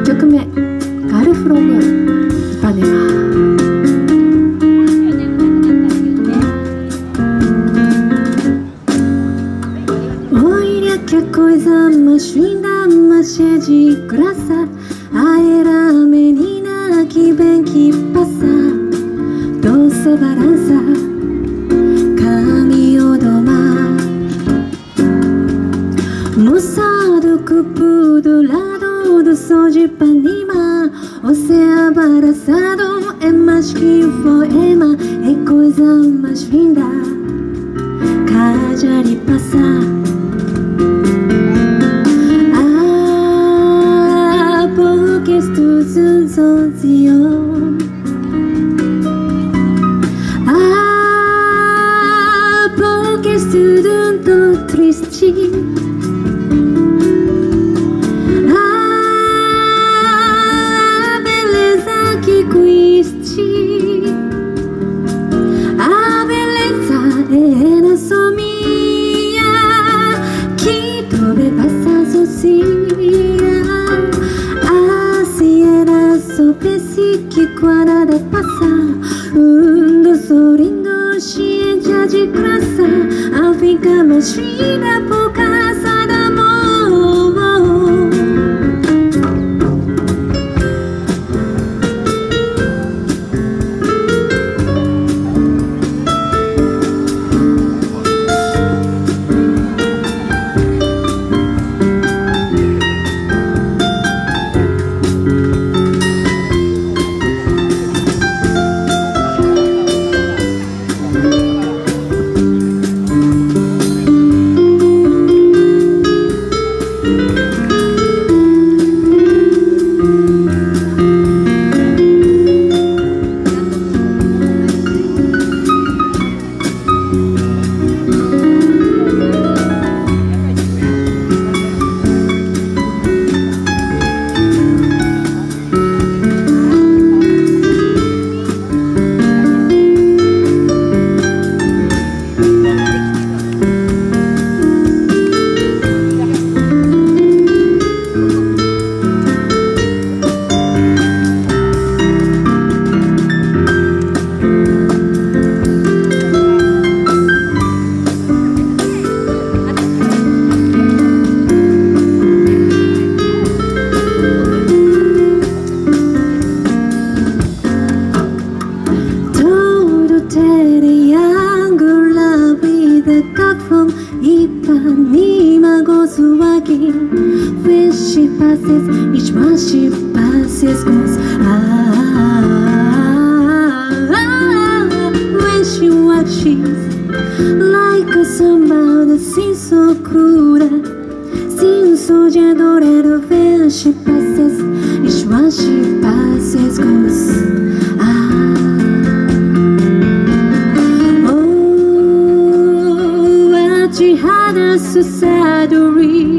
1曲目「ガールフロムイパネマ」。Какой замашина седи краса, аэра менина кибенки паса, до севаранса, камиодома, мусаду купуду ладу до соджи панима, осеа барасаду эмашки фоэма, какой замашина, кажари паса. Porque studento triste, a beleza que conquiste, a beleza é na sua minha, que tu me passa sozinha. Soubesse que quando passar do sorrindo cheia de graça, a ficar mais fina por causa do amor. Ipanema goes walking when she passes, each one she passes goes when she watches like a samba that seems so cruel, seems so gentle when she passes, each one she passes goes she had a suicide.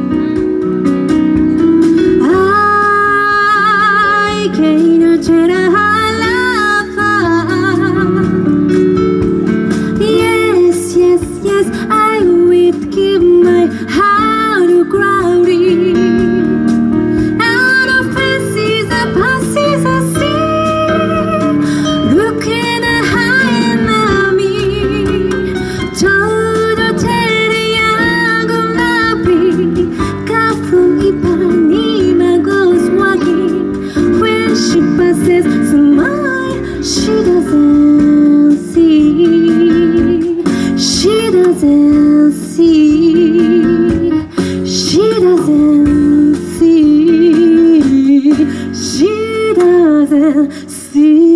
I can't tell her love. Yes, yes, yes, I would give my heart to glory. Out of faces and passes I see, looking at high and me. Ipanema goes walking when she passes, smile she doesn't see, she doesn't see, she doesn't see, she doesn't see.